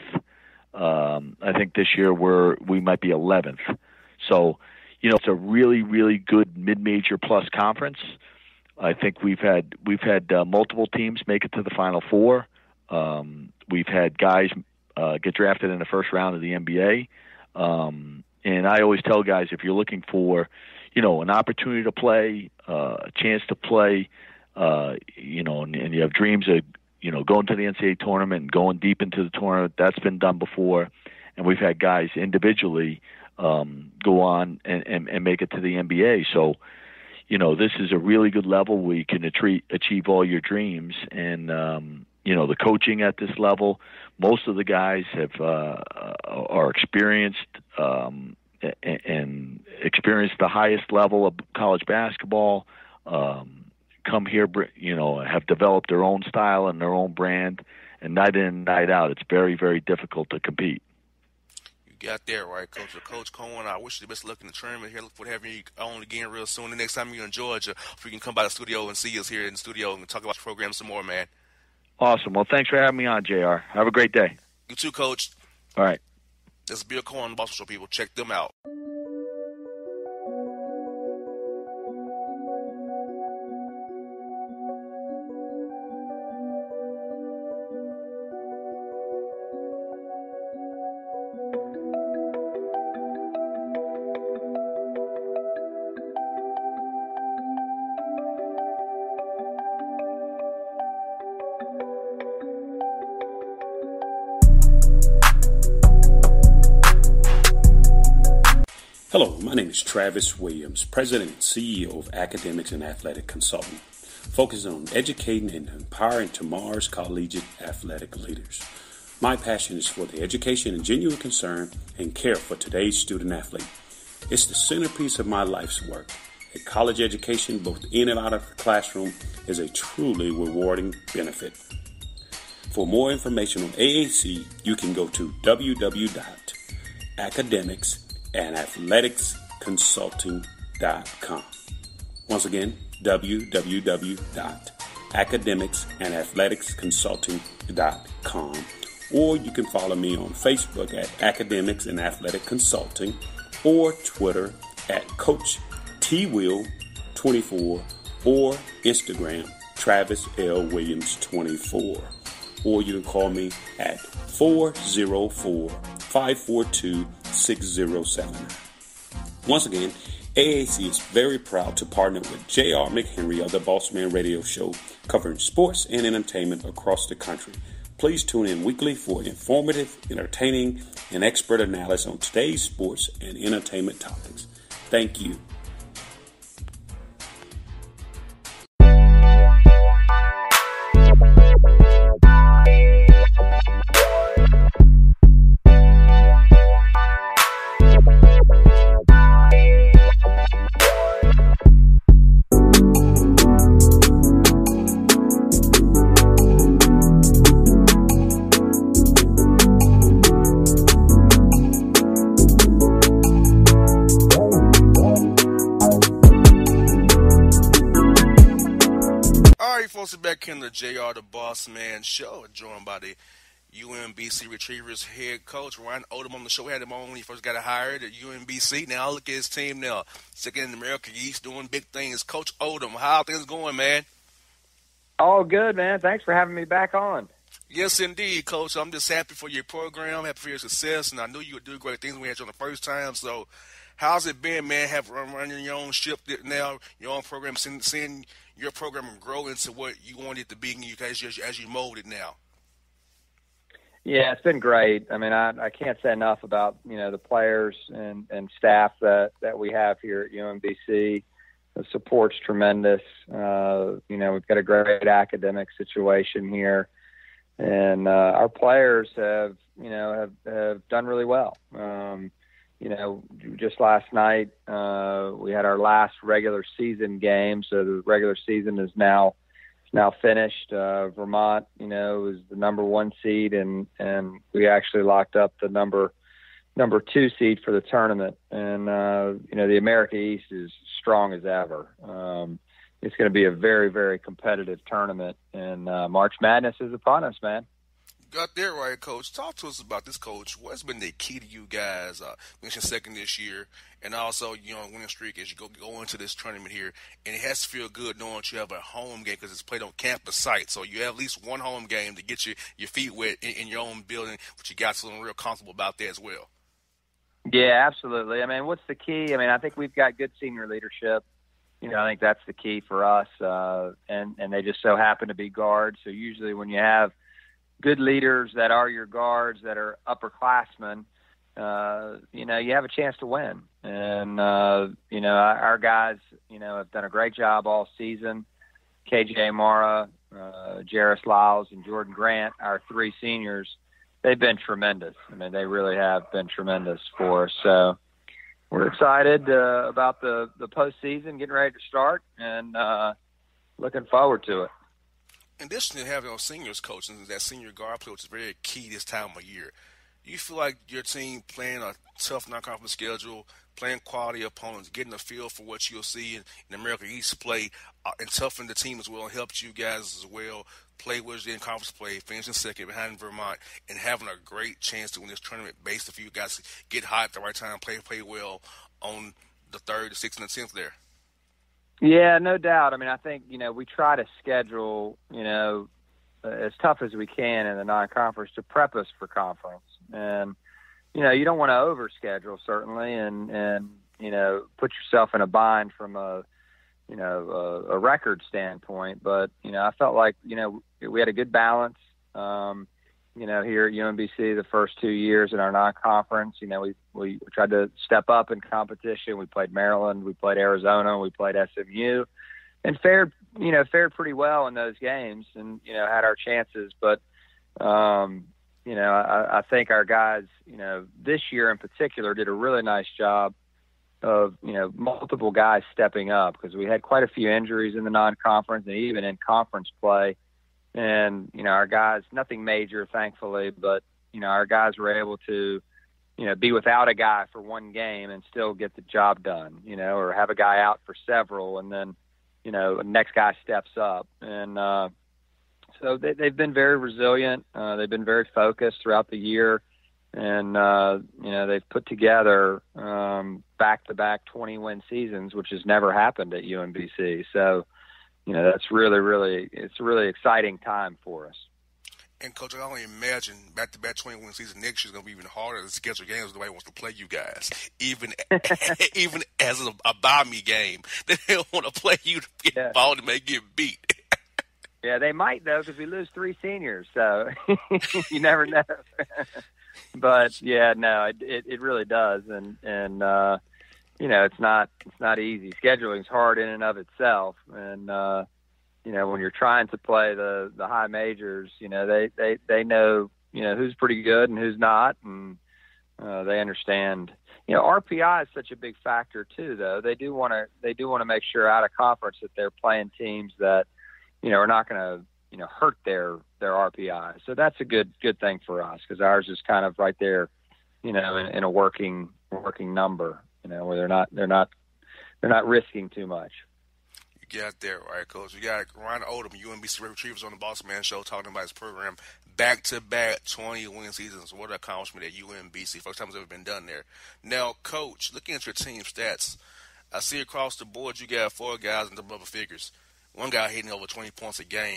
Um, I think this year we're we might be eleventh. So, you know, it's a really really good mid-major plus conference. I think we've had we've had uh, multiple teams make it to the Final Four. Um, we've had guys uh, get drafted in the first round of the N B A. Um, and I always tell guys, if you're looking for, you know, an opportunity to play, uh, a chance to play, uh, you know, and, and you have dreams of, you know, going to the N C double A tournament and going deep into the tournament, that's been done before. And we've had guys individually um, go on and, and, and make it to the N B A. So, you know, this is a really good level where you can achieve, achieve all your dreams. And, um, you know, the coaching at this level, most of the guys have uh, are experienced um, and, and experienced the highest level of college basketball, um, come here, you know, have developed their own style and their own brand, and night in and night out, it's very, very difficult to compete. Got there right, Coach. Coach Coen, I wish you the best of luck in the tournament here. Look forward to having you on again real soon. The next time you're in Georgia, if we can come by the studio and see us here in the studio and talk about the program some more, man. Awesome. Well, thanks for having me on, J R. Have a great day. You too, Coach. All right. This is Bill Coen, Bossman Show, people. Check them out. Hello, my name is Travis Williams, President and C E O of Academics and Athletic Consulting, focusing on educating and empowering tomorrow's collegiate athletic leaders. My passion is for the education and genuine concern and care for today's student athlete. It's the centerpiece of my life's work. A college education, both in and out of the classroom, is a truly rewarding benefit. For more information on A A C, you can go to w w w dot academics and athletics consulting dot com. Once again, w w w dot academics and athletics consulting dot com. Or you can follow me on Facebook at Academics and Athletic Consulting, or Twitter at Coach T Will twenty-four, or Instagram Travis L Williams twenty-four. Or you can call me at four oh four, five four two, six oh seven nine. Once again, A A C is very proud to partner with J R McHenry of the Bossman Radio Show, covering sports and entertainment across the country. Please tune in weekly for informative, entertaining, and expert analysis on today's sports and entertainment topics. Thank you. Back in the J R the Bossman Show, joined by the U M B C Retrievers head coach Ryan Odom on the show. We had him on when he first got hired at U M B C. Now look at his team now, second in the America East, doing big things. Coach Odom, how are things going, man? All good, man. Thanks for having me back on. Yes, indeed, Coach. I'm just happy for your program, happy for your success, and I knew you would do great things when we had you on the first time. So, how's it been, man? Have run running your own ship now, your own program, seeing, seeing your program grow into what you want it to be, you guys as, as you mold it now. Yeah, it's been great. I mean, I, I can't say enough about, you know, the players and, and staff that, that we have here at U M B C. The support's tremendous. Uh, you know, we've got a great academic situation here. And uh, our players have, you know, have, have done really well. Um, you know, just last night uh, we had our last regular season game. So the regular season is now now finished. Uh, Vermont, you know, is the number one seed, and, and we actually locked up the number number two seed for the tournament. And, uh, you know, the America East is strong as ever. Um, it's going to be a very, very competitive tournament, and uh, March Madness is upon us, man. Got that right, Coach. Talk to us about this, Coach. What's been the key to you guys uh, finishing second this year, and also, you know, winning streak as you go go into this tournament here? And it has to feel good knowing that you have a home game because it's played on campus site. So you have at least one home game to get your, your feet wet in, in your own building, but you got something real comfortable about that as well. Yeah, absolutely. I mean, what's the key? I mean, I think we've got good senior leadership. You know, I think that's the key for us, uh, and, and they just so happen to be guards. So usually when you have good leaders that are your guards, that are upperclassmen, uh, you know, you have a chance to win. And, uh, you know, our, our guys, you know, have done a great job all season. K J Mara, uh, Jarris Lyles, and Jordan Grant, our three seniors, they've been tremendous. I mean, they really have been tremendous for us. So we're excited uh, about the, the postseason, getting ready to start, and uh, looking forward to it. In addition to having those seniors, Coach, and that senior guard play, which is very key this time of year, do you feel like your team playing a tough non-conference schedule, playing quality opponents, getting a feel for what you'll see in, in America East play, uh, and toughen the team as well, and helped you guys as well play with in conference play, finishing second behind Vermont, and having a great chance to win this tournament based if you guys get hot at the right time, play play well on the third, the sixth, and the tenth there? Yeah, no doubt. I mean, I think, you know, we try to schedule, you know, as tough as we can in the non-conference to prep us for conference. And, you know, you don't want to overschedule, certainly, and, and, you know, put yourself in a bind from a, you know, a, a record standpoint. But, you know, I felt like, you know, we had a good balance, um, you know, here at U M B C the first two years in our non-conference. You know, we, we tried to step up in competition. We played Maryland, we played Arizona, we played S M U, and fared, you know, fared pretty well in those games, and, you know, had our chances. But, um, you know, I, I think our guys, you know, this year in particular did a really nice job of, you know, multiple guys stepping up, because we had quite a few injuries in the non-conference and even in conference play. And, you know, our guys, nothing major, thankfully, but, you know, our guys were able to, you know, be without a guy for one game and still get the job done, you know, or have a guy out for several, and then, you know, the next guy steps up. And uh, so they, they've been very resilient. Uh, they've been very focused throughout the year. And, uh, you know, they've put together um, back-to-back twenty-win seasons, which has never happened at U M B C. So, you know, that's really, really, it's a really exciting time for us. And, Coach, I can only imagine back-to-back twenty-win season next year is going to be even harder to schedule games. Nobody wants to play you guys, even even as a, a buy-me game. They don't want to play you to get Yeah. involved and may get beat. Yeah, they might, though, because we lose three seniors, so you never know. But, yeah, no, it, it, it really does. And, and uh, you know, it's not it's not easy. Scheduling's hard in and of itself. And, uh, you know, when you're trying to play the, the high majors, you know, they, they, they know, you know, who's pretty good and who's not. And uh, they understand. You know, R P I is such a big factor, too, though. They do want to they do want to make sure out of conference that they're playing teams that, you know, are not going to, you know, hurt their, their R P I. So that's a good, good thing for us, because ours is kind of right there, you know, in, in a working, working number, you know, where they're not, they're not, they're not risking too much. You got that right, Coach. You got Ryan Odom, U M B C Retrievers, on the Bossman Show, talking about his program, back-to-back twenty-win seasons. What an accomplishment at U M B C. First time it's ever been done there. Now, Coach, looking at your team stats, I see across the board you got four guys in the double figures. One guy hitting over twenty points a game.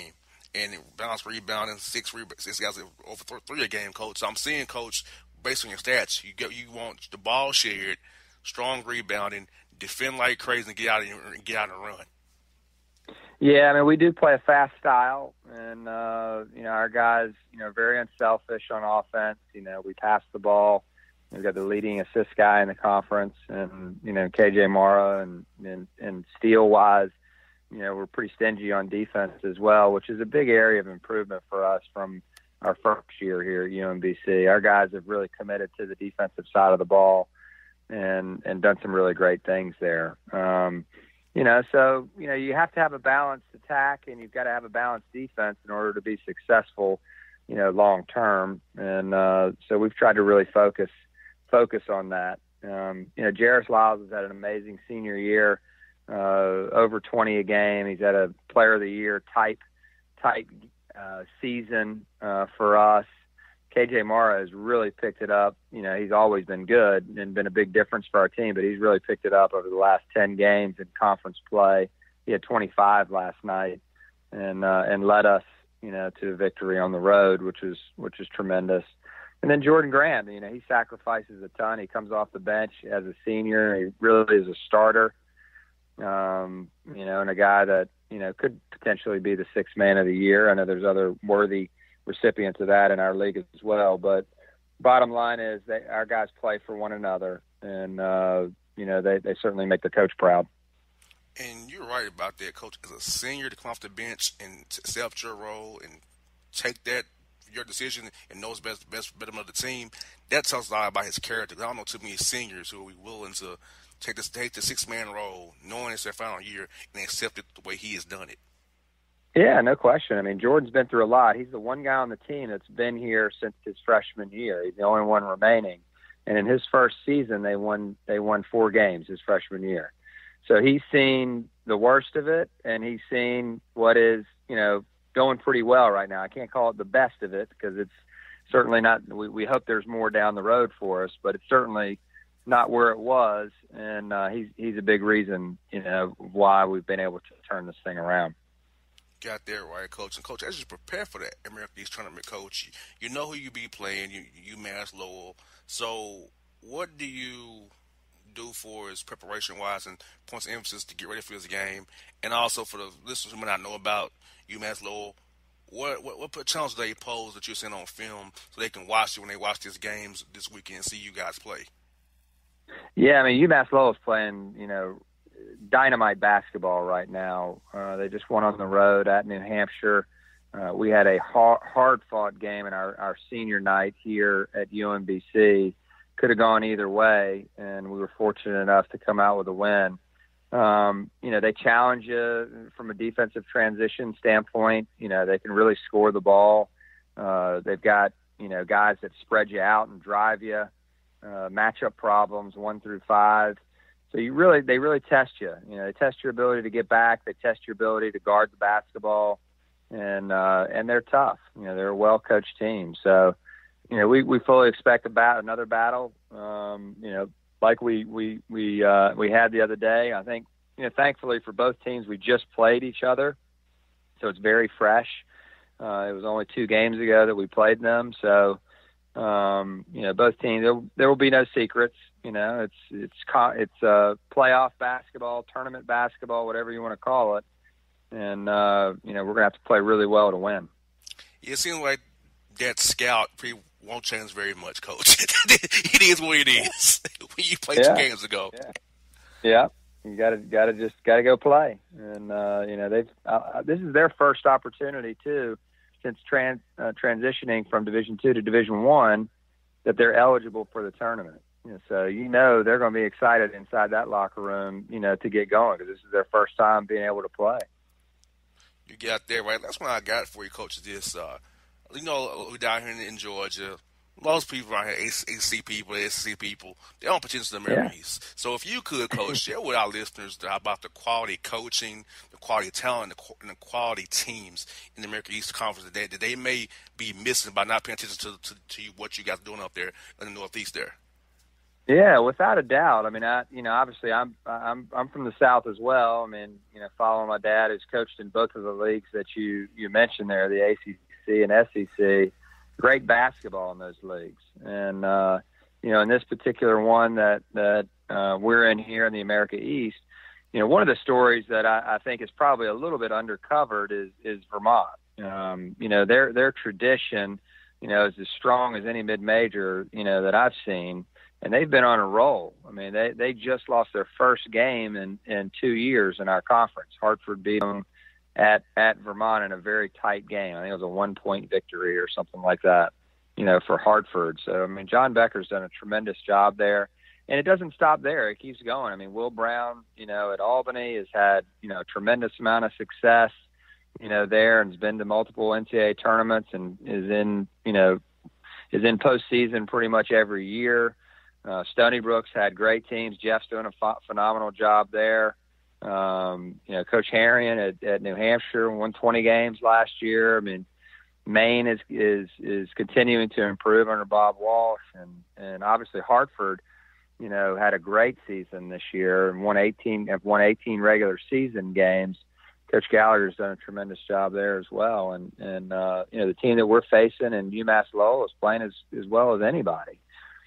and balance rebounding, six rebounds, six guys over th- three a game, Coach. So I'm seeing, Coach, based on your stats, you get you want the ball shared, strong rebounding, defend like crazy, and get out and get out and run. Yeah, I mean, we do play a fast style, and, uh, you know, our guys, you know, very unselfish on offense. You know, we pass the ball. We've got the leading assist guy in the conference, and, you know, K J Mara, and, and, and steal-wise, you know, we're pretty stingy on defense as well, which is a big area of improvement for us from our first year here at U M B C. Our guys have really committed to the defensive side of the ball and, and done some really great things there. Um You know, so, you know, you have to have a balanced attack, and you've got to have a balanced defense in order to be successful, you know, long term. And uh, so we've tried to really focus focus on that. Um, you know, Jarris Lyles has had an amazing senior year, uh, over twenty a game. He's had a Player of the Year type type uh, season uh, for us. K J Mara has really picked it up. You know, he's always been good and been a big difference for our team, but he's really picked it up over the last ten games in conference play. He had twenty-five last night and uh, and led us, you know, to a victory on the road, which is which is tremendous. And then Jordan Graham, you know, he sacrifices a ton. He comes off the bench as a senior. He really is a starter, um, you know, and a guy that, you know, could potentially be the sixth man of the year. I know there's other worthy recipients of that in our league as well, but bottom line is that our guys play for one another, and uh, you know, they, they certainly make the coach proud. And you're right about that, Coach. As a senior to come off the bench and accept your role and take that your decision and knows best best betterment of the team, that tells a lot about his character. I don't know too many seniors who will be willing to take this take the six man role, knowing it's their final year, and accept it the way he has done it. Yeah, no question. I mean, Jordan's been through a lot. He's the one guy on the team that's been here since his freshman year. He's the only one remaining. And in his first season, they won they won four games his freshman year. So he's seen the worst of it, and he's seen what is, you know, going pretty well right now. I can't call it the best of it because it's certainly not. We, we hope there's more down the road for us, but it's certainly not where it was. And uh, he's he's a big reason, you know, why we've been able to turn this thing around. Got there right, Coach. And, Coach, as you prepare for that American East tournament, Coach, you, you know who you be playing, you, UMass Lowell. So what do you do for his preparation-wise and points of emphasis to get ready for this game? And also for the listeners who may not know about UMass Lowell, what what, what challenges do they pose that you're seeing on film so they can watch you when they watch these games this weekend and see you guys play? Yeah, I mean, UMass Lowell's playing, you know, dynamite basketball right now. Uh, they just won on the road at New Hampshire. Uh, we had a hard, hard-fought game in our, our senior night here at U M B C. Could have gone either way, and we were fortunate enough to come out with a win. Um, you know, they challenge you from a defensive transition standpoint. You know, they can really score the ball. Uh, they've got, you know, guys that spread you out and drive you, uh, matchup problems one through five. So you really, they really test you. You know, they test your ability to get back. They test your ability to guard the basketball, and uh, and they're tough. You know, they're a well-coached team. So, you know, we, we fully expect about another battle. Um, you know, like we we we uh, we had the other day. I think, you know, thankfully for both teams, we just played each other, so it's very fresh. Uh, it was only two games ago that we played them, so. Um, you know, both teams, there, there will be no secrets. You know, it's, it's, it's, uh, playoff basketball, tournament basketball, whatever you want to call it. And, uh, you know, we're going to have to play really well to win. It seems like that scout pre won't change very much, Coach. It is what it is. When you played yeah. two games ago. Yeah. Yeah. You gotta, gotta just, gotta go play. And, uh, you know, they've, uh, this is their first opportunity too, since trans, uh, transitioning from Division Two to Division One, that they're eligible for the tournament. You know, so you know they're going to be excited inside that locker room, you know, to get going because this is their first time being able to play. You got there right. That's what I got for you, Coach. Is this, uh, you know, we're down here in, in Georgia. Most people around here, A C people, S C people, they don't put into the American Yeah. East. So if you could, Coach, share with our listeners about the quality coaching, the quality talent, and the quality teams in the American East Conference that they, that they may be missing by not paying attention to, to, to what you guys are doing up there in the Northeast there. Yeah, without a doubt. I mean, I you know, obviously I'm I'm I'm from the South as well. I mean, you know, following my dad, who's coached in both of the leagues that you you mentioned there, the A C C and S E C. Great basketball in those leagues, and uh, you know, in this particular one that that uh, we're in here in the America East, you know, one of the stories that I, I think is probably a little bit undercovered is is Vermont. Um, you know, their their tradition, you know, is as strong as any mid-major, you know, that I've seen. And they've been on a roll. I mean, they, they just lost their first game in, in two years in our conference. Hartford beat them at, at Vermont in a very tight game. I think it was a one-point victory or something like that, you know, for Hartford. So, I mean, John Becker's done a tremendous job there. And it doesn't stop there. It keeps going. I mean, Will Brown, you know, at Albany has had, you know, a tremendous amount of success, you know, there, and has been to multiple N C double A tournaments and is in, you know, is in postseason pretty much every year. Uh, Stony Brook's had great teams. Jeff's doing a ph- phenomenal job there. Um, you know, Coach Harrion at, at New Hampshire won twenty games last year. I mean, Maine is is is continuing to improve under Bob Walsh, and and obviously Hartford, you know, had a great season this year and won eighteen have won eighteen regular season games. Coach Gallagher's done a tremendous job there as well, and and uh, you know, the team that we're facing in UMass Lowell is playing as as well as anybody.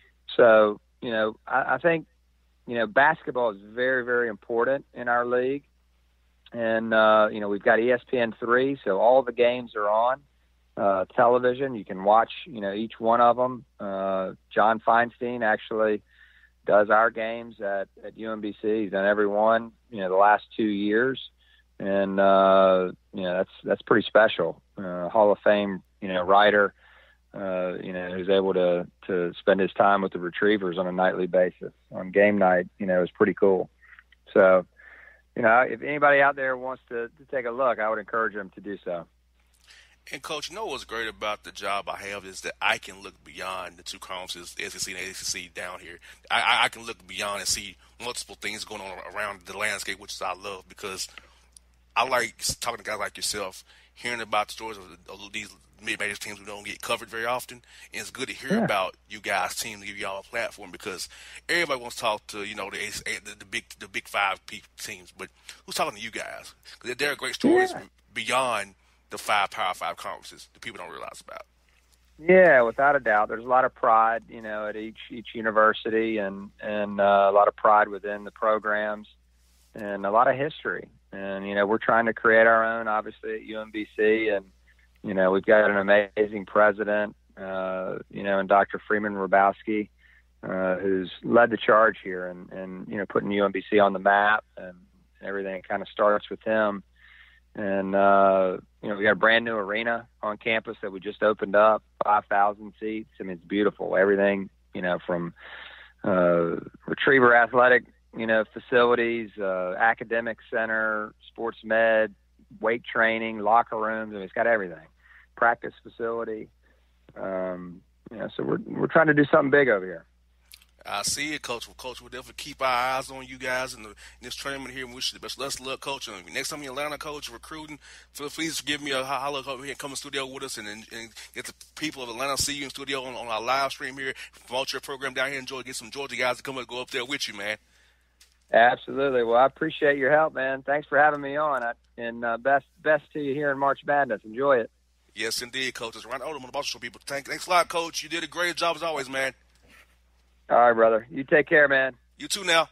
So, you know, I, I think, you know, basketball is very, very important in our league. And, uh, you know, we've got E S P N three, so all the games are on uh, television. You can watch, you know, each one of them. Uh, John Feinstein actually does our games at, at U M B C. He's done every one, you know, the last two years. And, uh, you know, that's that's pretty special. Uh, Hall of Fame, you know, writer. Uh, you know, who's able to, to spend his time with the Retrievers on a nightly basis on game night, you know, is pretty cool. So, you know, if anybody out there wants to, to take a look, I would encourage them to do so. And, Coach, you know what's great about the job I have is that I can look beyond the two conferences, S E C and A C C down here. I, I can look beyond and see multiple things going on around the landscape, which I love, because I like talking to guys like yourself, hearing about the stories of, of these mid-major teams who don't get covered very often. And it's good to hear yeah. about you guys' team to give y'all a platform, because everybody wants to talk to, you know, the the, the big the big five teams, but who's talking to you guys? Because there are great stories yeah. beyond the five Power Five conferences that people don't realize about. Yeah, without a doubt. There's a lot of pride, you know, at each each university, and and uh, a lot of pride within the programs, and a lot of history. And you know, we're trying to create our own, obviously, at U M B C, and you know, we've got an amazing president, uh, you know, and Doctor Freeman Rabowski, uh, who's led the charge here, and, and you know, putting U M B C on the map, and everything kind of starts with him. And, uh, you know, we got a brand new arena on campus that we just opened up, five thousand seats. I mean, it's beautiful. Everything, you know, from uh, retriever athletic, you know, facilities, uh, academic center, sports med, weight training, locker rooms. I mean, it's got everything. Practice facility. Um, you know, so we're we're trying to do something big over here. I see it, Coach. Well, Coach, we'll definitely keep our eyes on you guys in, the, in this tournament here, and wish you the best. Let's look, Coach. Next time you're in Atlanta, Coach, recruiting, please give me a holler over here and come in studio with us, and, and, and get the people of Atlanta see you in studio on, on our live stream here. Promote your program down here. Enjoy. Get some Georgia guys to come and go up there with you, man. Absolutely. Well, I appreciate your help, man. Thanks for having me on. I, and uh, best best to you here in March Madness. Enjoy it. Yes, indeed, Coach. It's Ryan Odom on the Bossman Show, people. Thank, thanks a lot, Coach. You did a great job as always, man. All right, brother. You take care, man. You too now.